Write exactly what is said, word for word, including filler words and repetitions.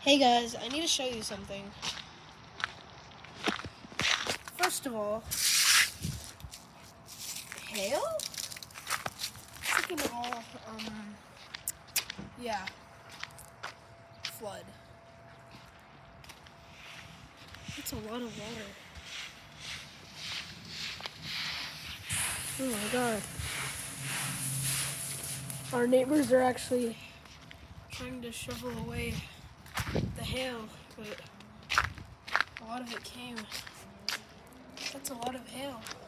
Hey guys, I need to show you something. First of all, hail? It's like an all, um, yeah, flood. It's a lot of water. Oh my god. Our neighbors are actually trying to shovel away the hail, but a lot of it came. That's a lot of hail.